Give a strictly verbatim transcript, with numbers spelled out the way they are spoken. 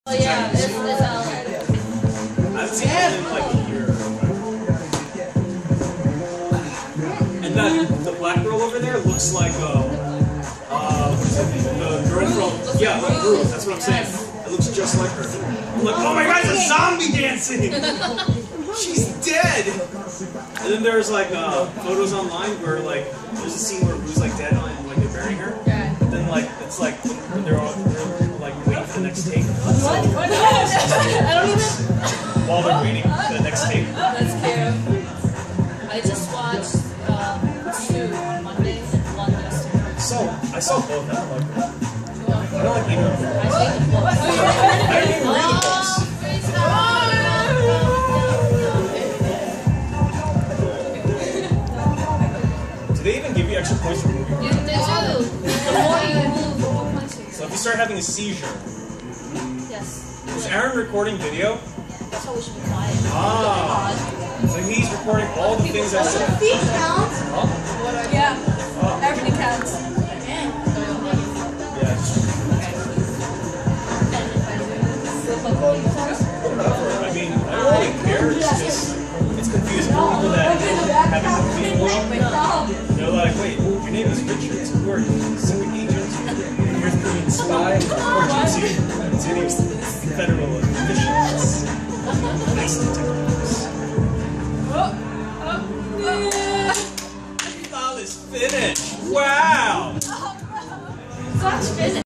Oh yeah, it's, it's Elleinn. I've seen it in like a year. And that the black girl over there looks like uh, uh, what is it? The girl from yeah, like Groove. That's what I'm saying. It looks just like her. I'm like, oh my god, it's a zombie dancing. She's dead. And then there's like uh, photos online where like there's a scene where Rue's like dead and like they're burying her. Yeah. But then like it's like when they're all they're like waiting for the next take. So, What? What? I don't even. while they're waiting for the next take. That's cute. I just watched um, two on Monday and one yesterday. So I saw both. I don't like them. I I don't like either of them. hate the books. I didn't even read the books. Do they even give you extra points for moving? You do. The more you move, the more points you So if you start having a seizure, Yes. is Aaron recording video? That's how we should be quiet. Ah. So he's recording all the things I said. Feet count. Huh? Yeah. Oh. Everything counts. Yeah. Just, I mean, I don't really care. It's just it's confusing for people that haven't been well. They're like, wait, your name is Richard. So who are you? Secret agent? North Korean spy? Or agency? It's your name's federal official.